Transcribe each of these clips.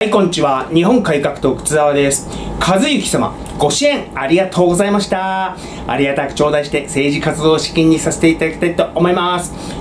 はい、こんにちは。日本改革党、靴沢です。和幸様、ご支援ありがとうございました。ありがたく頂戴して政治活動を資金にさせていただきたいと思います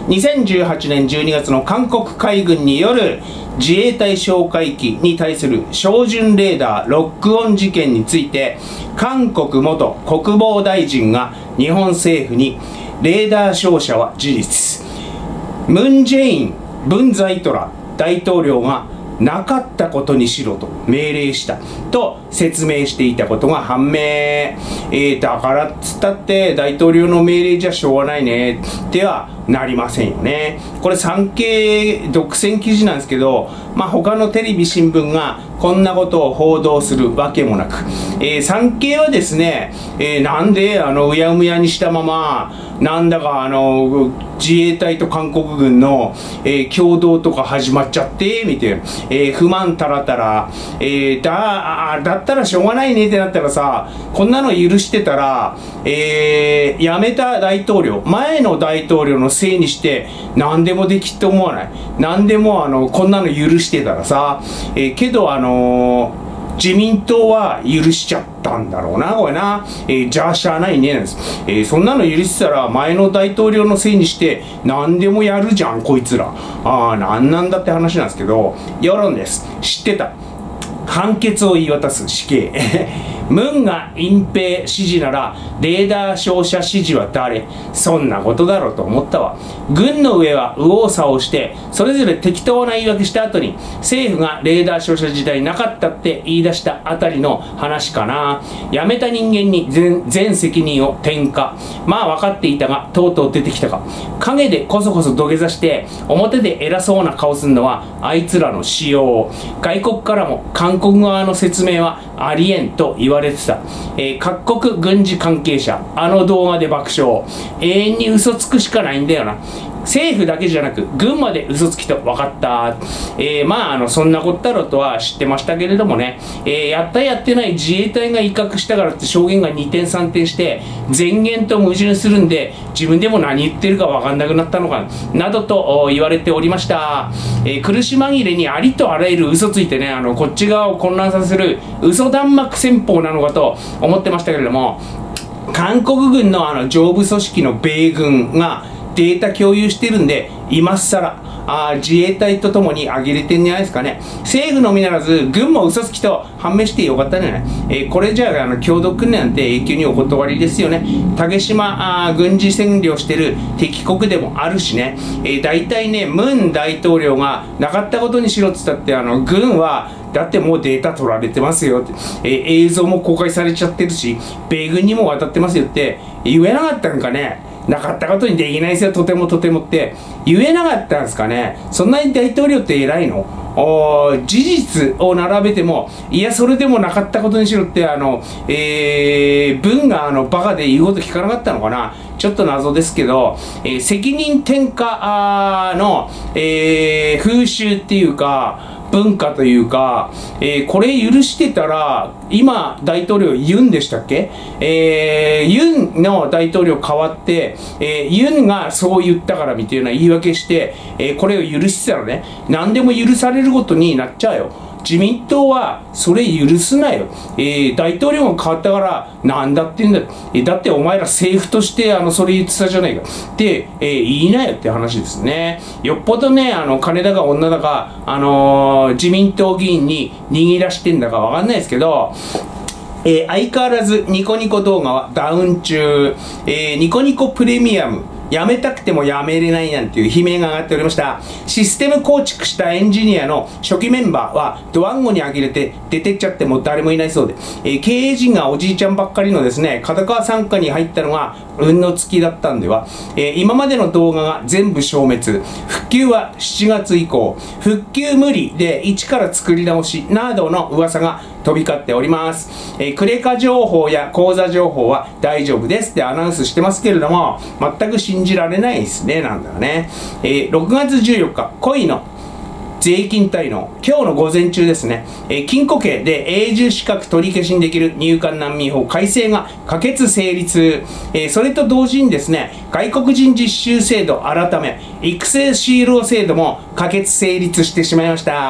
。2018年12月の韓国海軍による自衛隊哨戒機に対する照準レーダーロックオン事件について、韓国元国防大臣が日本政府にレーダー照射は事実、ムン・ジェイン文在寅大統領がなかったことにしろと命令したと説明していたことが判明。だからっつったって大統領の命令じゃしょうがないねってはなりませんよね。これ産経独占記事なんですけど、他のテレビ新聞がこんなことを報道するわけもなく、産経はですね、なんでうやむやにしたままなんだか自衛隊と韓国軍の、共同とか始まっちゃってみたいな、不満たらたら、だったらしょうがないねってなったらさ、こんなの許してたら、辞めた大統領、前の大統領のせいにして何でもできって思わない。何でもこんなの許してたらさ、けど自民党は許しちゃったんだろうな、これな。じゃあしゃあないねなんです。そんなの許してたら前の大統領のせいにして何でもやるじゃん、こいつら。なんなんだって話なんですけど、世論です。知ってた。判決を言い渡す死刑。ムンが隠蔽指示ならレーダー照射指示は誰？そんなことだろうと思ったわ。軍の上は右往左往してそれぞれ適当な言い訳した後に政府がレーダー照射自体なかったって言い出したあたりの話かな。辞めた人間に全責任を転嫁。分かっていたがとうとう出てきたか。陰でこそこそ土下座して表で偉そうな顔すんのはあいつらの仕様。外国からも韓国側の説明はありえんと言われてた。各国軍事関係者動画で爆笑。永遠に嘘つくしかないんだよな。政府だけじゃなく軍まで嘘つきと分かった。そんなことだろうとは知ってましたけれどもね、やったやってない自衛隊が威嚇したからって証言が2点3点して前言と矛盾するんで自分でも何言ってるか分かんなくなったのかなどと言われておりました。苦し紛れにありとあらゆる嘘ついてね、こっち側を混乱させる嘘弾幕戦法なのかと思ってましたけれども、韓国軍の上部組織の米軍がデータ共有してるんで今更自衛隊とともに上げれてんじゃないですかね。政府のみならず軍も嘘つきと判明してよかったんじゃない。これじゃあ共同訓練なんて永久にお断りですよね。竹島軍事占領してる敵国でもあるしね。大体ね、ムン大統領がなかったことにしろっつったって軍はだってもうデータ取られてますよって、映像も公開されちゃってるし米軍にも渡ってますよって言えなかったんかね。なかったことにできないですよ、とてもとてもって言えなかったんですかね。そんなに大統領って偉いの？事実を並べてもいやそれでもなかったことにしろって文がバカで言うこと聞かなかったのかな。ちょっと謎ですけど、責任転嫁の、風習っていうか文化というか、これ許してたら今大統領ユンでしたっけ、ユンの大統領変わって、ユンがそう言ったからみたいな言い訳して、これを許してたらね、何でも許されることになっちゃうよ。自民党はそれ許すなよ。大統領が変わったからなんだって言うんだ。だってお前ら政府としてそれ言ってたじゃないかって言いなよって話ですね。よっぽどね金だか女だか自民党議員に握らしてんだかわかんないですけど、相変わらずニコニコ動画はダウン中。ニコニコプレミアムやめたくてもやめれないなんていう悲鳴が上がっておりました。システム構築したエンジニアの初期メンバーはドワンゴにあげれて出てっちゃっても誰もいないそうで、経営陣がおじいちゃんばっかりのですね、角川傘下に入ったのが運の尽きだったんでは。今までの動画が全部消滅。復旧は7月以降。復旧無理で一から作り直しなどの噂が飛び交っております。クレカ情報や口座情報は大丈夫ですってアナウンスしてますけれども、全く信じられないですね、なんだよね。6月14日、恋の税金滞納、今日の午前中ですね、禁錮刑で永住資格取り消しにできる入管難民法改正が可決成立。それと同時にですね、外国人実習制度改め育成就労制度も可決成立してしまいました。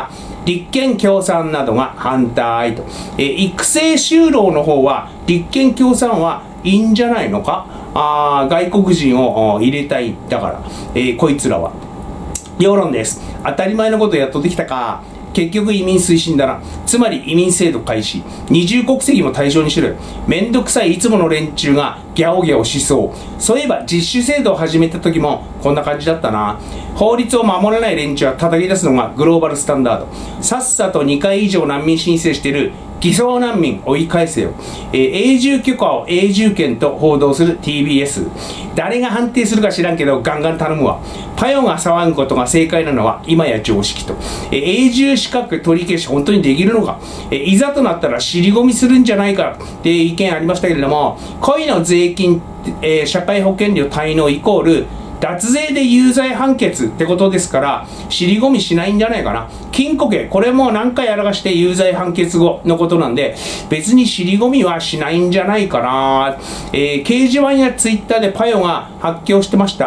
立憲共産などが反対と。育成就労の方は、立憲共産はいいんじゃないのか。外国人を入れたい。だから、こいつらは。世論です。当たり前のことやっとできたか。結局移民推進だな。つまり移民制度開始。二重国籍も対象にしろよ。めんどくさいいつもの連中がギャオギャオしそう。そういえば実習制度を始めた時もこんな感じだったな。法律を守らない連中は叩き出すのがグローバルスタンダード。さっさと2回以上難民申請している偽装難民追い返せよ。永住許可を永住権と報道する TBS。誰が判定するか知らんけどガンガン頼むわ。パヨが騒ぐことが正解なのは今や常識と。永住資格取り消し本当にできるのか。いざとなったら尻込みするんじゃないかって意見ありましたけれども、恋の税金、社会保険料滞納イコール脱税で有罪判決ってことですから、尻込みしないんじゃないかな。禁錮刑、これも何回やらかして有罪判決後のことなんで、別に尻込みはしないんじゃないかな。掲示板やツイッターでパヨが発狂してました。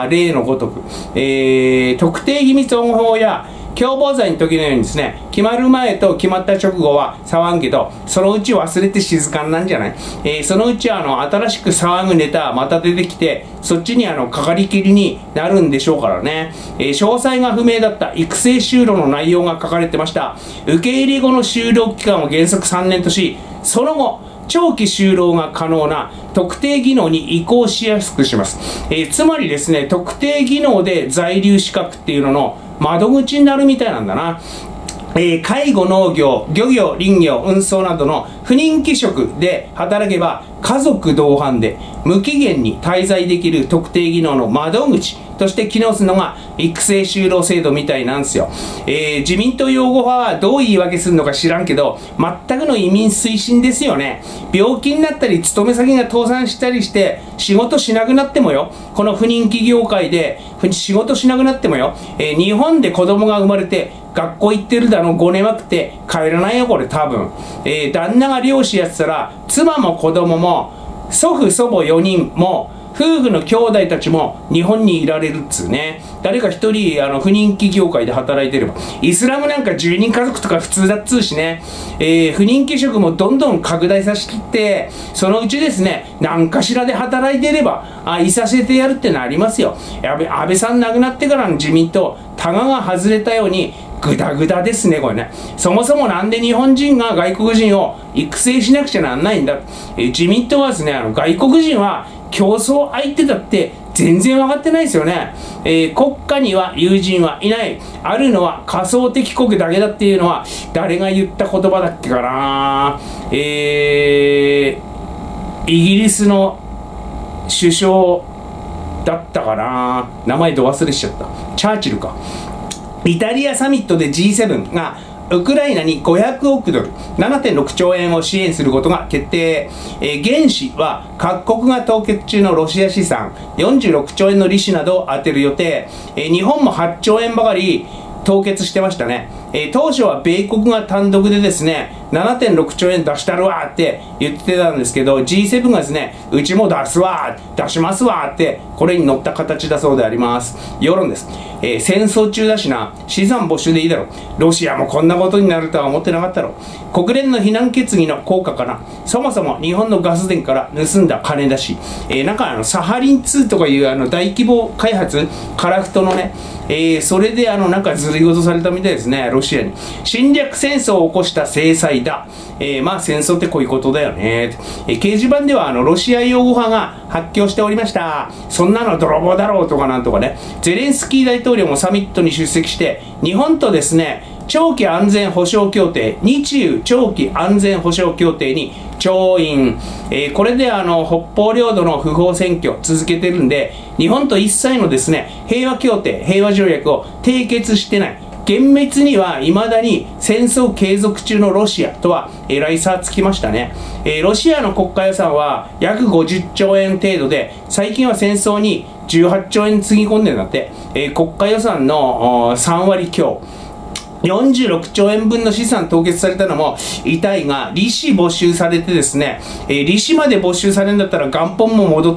例のごとく。特定秘密保護法や共謀罪の時のようにですね、決まる前と決まった直後は騒ぐけど、そのうち忘れて静かなんじゃない。そのうち新しく騒ぐネタまた出てきて、そっちにかかりきりになるんでしょうからね。詳細が不明だった育成就労の内容が書かれてました。受け入れ後の就労期間を原則3年とし、その後、長期就労が可能な特定技能に移行しやすくします。つまりですね、特定技能で在留資格っていうのの窓口になるみたいなんだな。介護、農業、漁業、林業、運送などの不任期職で働けば家族同伴で無期限に滞在できる特定技能の窓口として機能するのが育成就労制度みたいなんですよ。自民党擁護派はどう言い訳するのか知らんけど、全くの移民推進ですよね。病気になったり勤め先が倒産したりして仕事しなくなってもよ、この不任期業界で仕事しなくなってもよ、日本で子供が生まれて学校行ってるだのごねまくって帰らないよこれ多分。旦那が漁師やってたら妻も子供も祖父祖母4人も夫婦の兄弟たちも日本にいられるっつうね。誰か一人不人気業界で働いてれば。イスラムなんか10人家族とか普通だっつうしね。不人気職もどんどん拡大させきって、そのうちですね、何かしらで働いていればいさせてやるってのありますよ。安倍さん亡くなってからの自民党、タガが外れたようにグダグダですねこれね。そもそもなんで日本人が外国人を育成しなくちゃなんないんだ。自民党はですね、外国人は競争相手だって全然分かってないですよね。国家には友人はいない。あるのは仮想敵国だけだっていうのは誰が言った言葉だっけかな。イギリスの首相だったかな。名前ど忘れしちゃった。チャーチルか。イタリアサミットで G7 がウクライナに500億ドル 7.6 兆円を支援することが決定。原資は各国が凍結中のロシア資産46兆円の利子などを充てる予定。日本も8兆円ばかり凍結してましたね。当初は米国が単独でですね 7.6 兆円出したるわって言ってたんですけど、 G7 がですね、うちも出すわ出しますわってこれに乗った形だそうであります。世論です。戦争中だしな、資産没収でいいだろう。ロシアもこんなことになるとは思ってなかったろう。国連の非難決議の効果かな。そもそも日本のガス田から盗んだ金だし、なんかサハリン2とかいう大規模開発カラフトのね、それでなんかずるいことされたみたいですね、ロシアに。侵略戦争を起こした制裁だ。まあ戦争ってこういうことだよね。掲示板ではロシア擁護派が発狂しておりました。そんなの泥棒だろうとかなんとかね。ゼレンスキー大統領もサミットに出席して日本とですね、長期安全保障協定、日中長期安全保障協定に調印。これで北方領土の不法占拠続けてるんで、日本と一切のですね、平和協定、平和条約を締結してない。厳密には未だに戦争継続中のロシアとはえらい差つきましたね。ロシアの国家予算は約50兆円程度で、最近は戦争に18兆円つぎ込んでるんだって。国家予算の3割強。46兆円分の資産凍結されたのも痛いが、利子没収されてですね、利子まで没収されるんだったら元本も戻って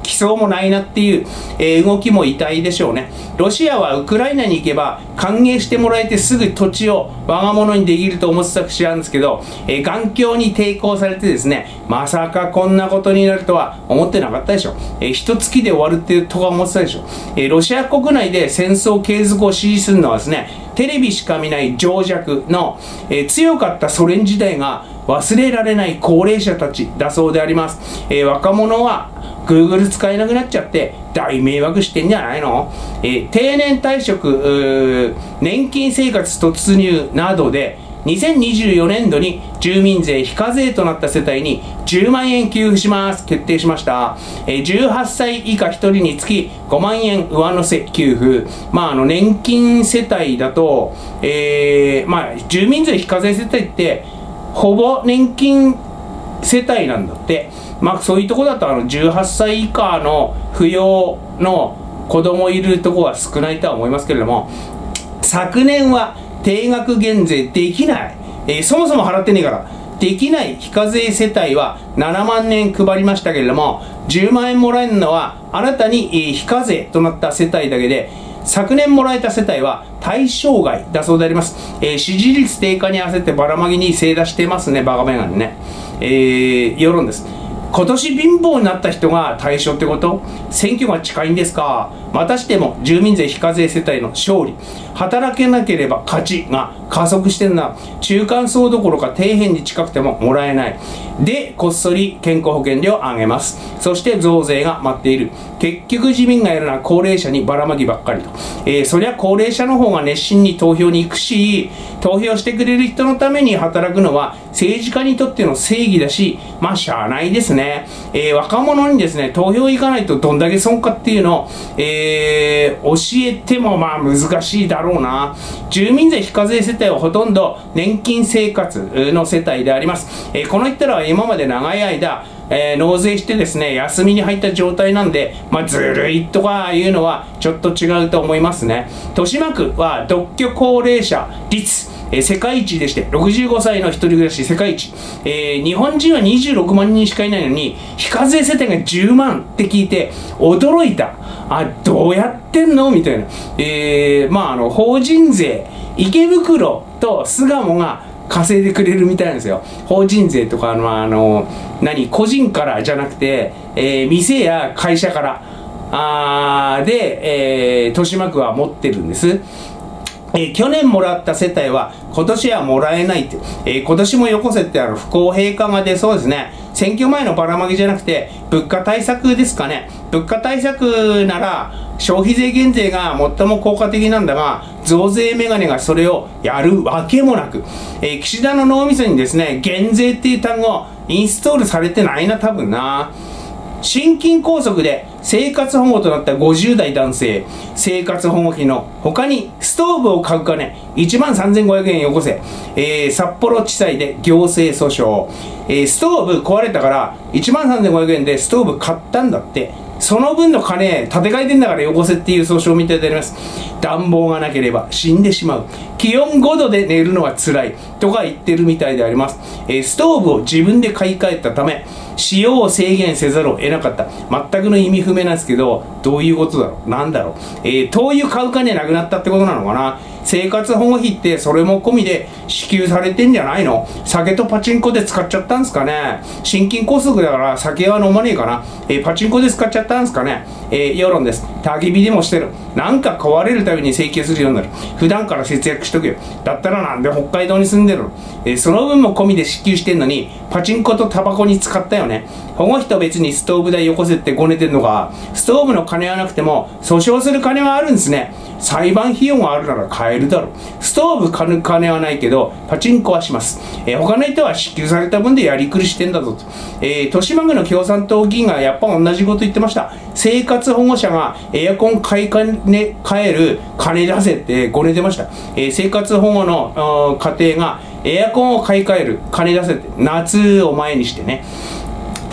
来そうもないなっていう、動きも痛いでしょうね。ロシアはウクライナに行けば歓迎してもらえてすぐ土地を我が物にできると思ってた節なんですけど、頑強に抵抗されてですね、まさかこんなことになるとは思ってなかったでしょ。一月で終わるっていうとか思ってたでしょ。ロシア国内で戦争継続を支持するのはですね、テレビしか見ない情弱の、強かったソ連時代が忘れられない高齢者たちだそうであります。若者は Google 使えなくなっちゃって大迷惑してんじゃないの？定年退職、年金生活突入などで2024年度に住民税非課税となった世帯に10万円給付します。決定しました。18歳以下1人につき5万円上乗せ給付。年金世帯だと、住民税非課税世帯ってほぼ年金世帯なんだって。そういうとこだと18歳以下の扶養の子供いるとこは少ないとは思いますけれども、昨年は定額減税できない、そもそも払ってねえからできない非課税世帯は7万円配りましたけれども、10万円もらえるのは新たに非課税となった世帯だけで、昨年もらえた世帯は対象外だそうであります。支持率低下に合わせてばらまきに精出してますね、バカメガネね。世論です。今年貧乏になった人が対象ってこと？選挙が近いんですか？またしても住民税非課税世帯の勝利、働けなければ勝ちが加速してるな。中間層どころか底辺に近くてももらえないで、こっそり健康保険料を上げます。そして増税が待っている。結局自民がやるのは高齢者にばらまきばっかりと。そりゃ高齢者の方が熱心に投票に行くし、投票してくれる人のために働くのは政治家にとっての正義だし、しゃあないですね。若者にですね、投票行かないとどんだけ損かっていうのを、教えても難しいだろうな。住民税非課税世帯はほとんど年金生活の世帯であります。この人らは今まで長い間、納税してですね、休みに入った状態なんで、ずるいとかいうのはちょっと違うと思いますね。豊島区は独居高齢者率世界一でして、65歳の一人暮らし世界一。日本人は26万人しかいないのに、非課税世帯が10万って聞いて驚いた。どうやってんのみたいな。法人税、池袋と巣鴨が稼いでくれるみたいなんですよ。法人税とか個人からじゃなくて、店や会社からで、豊島区は持ってるんです。去年もらった世帯は今年はもらえないって、今年もよこせって不公平感が出そうですね。選挙前のばらまきじゃなくて物価対策ですかね。物価対策なら消費税減税が最も効果的なんだが、増税メガネがそれをやるわけもなく、岸田の脳みそにですね、減税っていう単語インストールされてないな、多分な。心筋梗塞で生活保護となった50代男性、生活保護費の他にストーブを買う金13,500円よこせ。札幌地裁で行政訴訟。ストーブ壊れたから13,500円でストーブ買ったんだって。その分の金立て替えてんだからよこせっていう訴訟みたいであります。暖房がなければ死んでしまう。気温5度で寝るのは辛いとか言ってるみたいであります。ストーブを自分で買い替えたため使用を制限せざるを得なかった。全くの意味不明なんですけど、どういうことだろう、なんだろう。灯油買う金なくなったってことなのかな。生活保護費ってそれも込みで支給されてんじゃないの？酒とパチンコで使っちゃったんですかね。心筋梗塞だから酒は飲まねえかな。パチンコで使っちゃったんですかね。世論です。焚き火でもしてる。なんか壊れるたびに請求するようになる。普段から節約しとけよ。だったらなんで北海道に住んでるの？その分も込みで支給してんのにパチンコとタバコに使ったよね。保護費と別にストーブ代よこせってごねてんのか。ストーブの金はなくても訴訟する金はあるんですね。裁判費用があるなら買えるだろう。ストーブ買う金はないけどパチンコはします。他の人は支給された分でやりくりしてんだぞと。豊島区の共産党議員がやっぱ同じこと言ってました。生活保護者がエアコン買える金出せってごねてました。生活保護の家庭がエアコンを買い替える金出せって、夏を前にしてね。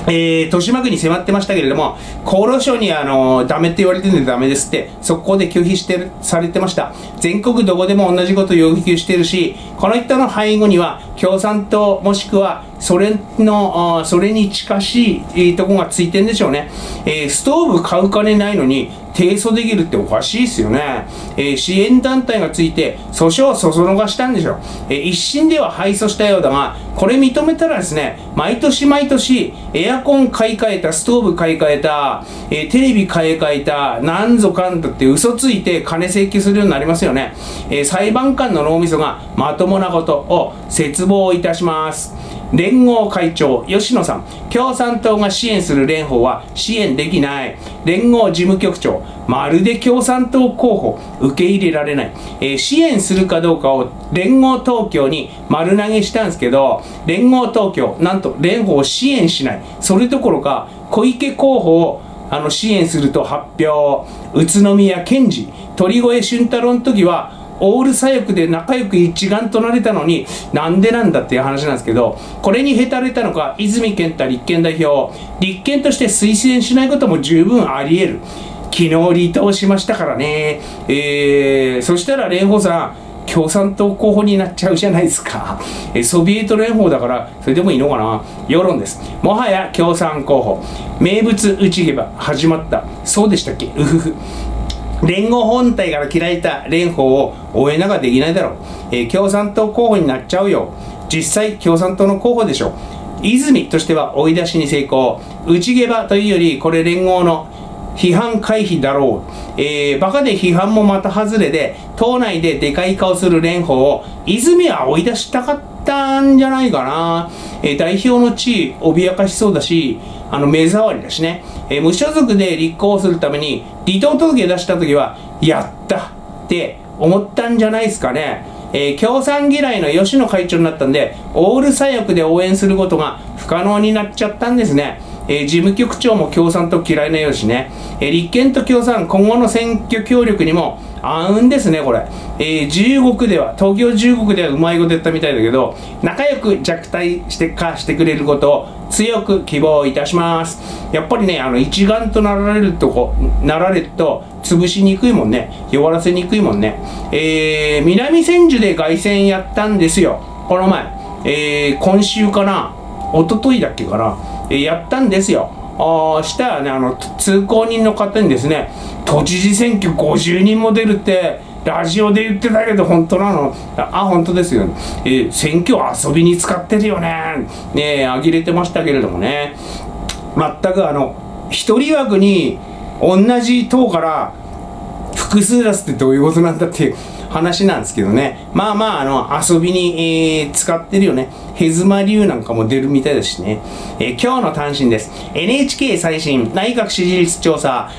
豊島区に迫ってましたけれども、厚労省にダメって言われてるんでダメですって、速攻で拒否されてました。全国どこでも同じことを要求してるし、この人の背後には共産党もしくはそれに近しいとこがついてるんでしょうね。ストーブ買う金ないのに提訴できるっておかしいですよね。支援団体がついて訴訟をそそのがしたんでしょう。一審では敗訴したようだが、これ認めたらですね、毎年毎年エアコン買い替えた、ストーブ買い替えた、テレビ買い替えた、なんぞかんだって嘘ついて金請求するようになりますよね。裁判官の脳みそがまともなことを切望いたします。連合会長吉野さん、共産党が支援する連合は支援できない。連合事務局長、まるで共産党候補受け入れられない。支援するかどうかを連合東京に丸投げしたんですけど、連合東京なんと連合を支援しない。それどころか小池候補を支援すると発表。宇都宮健治、鳥越俊太郎の時はオール左翼で仲良く一丸となれたのになんでなんだっていう話なんですけど、これにへたれたのか泉健太立憲代表、立憲として推薦しないことも十分あり得る。昨日離党しましたからね。そしたら蓮舫さん共産党候補になっちゃうじゃないですか。ソビエト連邦だからそれでもいいのかな。世論です。もはや共産候補名物内毛場始まった。そうでしたっけ。うふふ。連合本体から嫌いた蓮舫を応援なんかできないだろう。共産党候補になっちゃうよ。実際共産党の候補でしょ。泉としては追い出しに成功。内毛場というよりこれ連合の批判回避だろう。バカで批判もまた外れで党内ででかい顔する蓮舫を泉は追い出したかったんじゃないかな。代表の地位脅かしそうだし、目障りだしね。無所属で立候補するために離党届出した時はやったって思ったんじゃないですかね。共産嫌いの吉野会長になったんでオール左翼で応援することが不可能になっちゃったんですね。事務局長も共産党嫌いなようしね。立憲と共産今後の選挙協力にも合うんですねこれ。15区では東京15区ではうまいこと言ったみたいだけど、仲良く弱体してくれることを強く希望いたします。やっぱりね一丸となられると潰しにくいもんね。弱らせにくいもんね。南千住で凱旋やったんですよこの前。今週かな一昨日だっけかな。やったんですよ。したらね通行人の方にですね、都知事選挙50人も出るってラジオで言ってたけど本当なの？本当ですよ、選挙遊びに使ってるよね。呆れてましたけれどもね。全く一人枠に同じ党から複数出すってどういうことなんだっていう話なんですけどね。遊びに、使ってるよね。ヘズマ流なんかも出るみたいですしね。今日の単身です。NHK 最新内閣支持率調査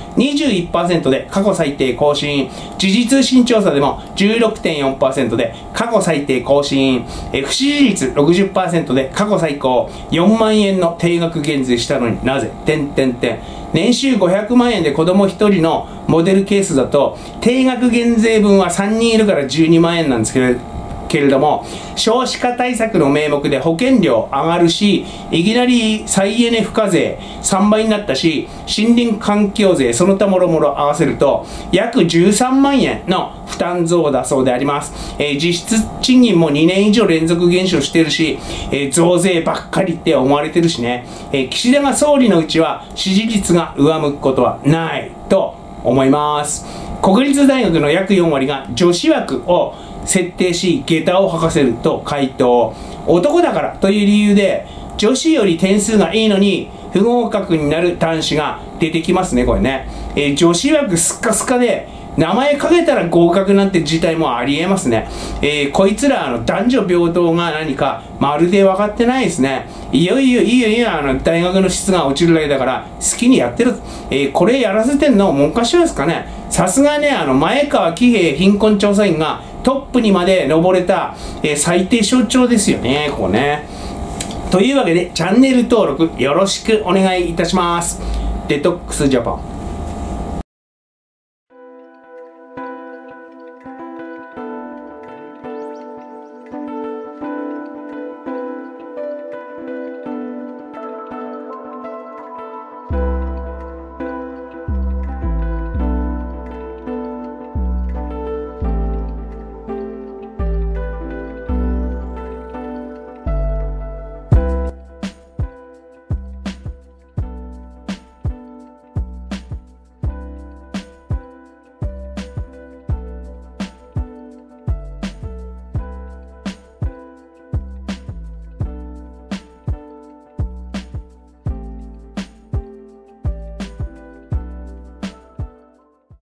21% で過去最低更新。時事通信調査でも 16.4% で過去最低更新。不支持率 60% で過去最高。4万円の定額減税したのになぜ？年収500万円で子供1人のモデルケースだと定額減税分は3人いるから12万円なんですけれども、少子化対策の名目で保険料上がるし、いきなり再エネ付加税3倍になったし、森林環境税その他もろもろ合わせると約13万円の負担増だそうであります。実質賃金も2年以上連続減少してるし、増税ばっかりって思われてるしね。岸田が総理のうちは支持率が上向くことはないと思います。国立大学の約4割が女子枠を設定し下駄を履かせると回答。男だからという理由で女子より点数がいいのに不合格になる男子が出てきますねこれね。女子枠スッカスカで名前かけたら合格なんて事態もありえますね。こいつら男女平等が何かまるで分かってないですね。いよ大学の質が落ちるだけだから好きにやってる。これやらせてんの文科省ですかね。さすがね前川喜平貧困調査員がトップにまで上れた、最低象徴ですよねここね。というわけでチャンネル登録よろしくお願いいたします。デトックスジャパン。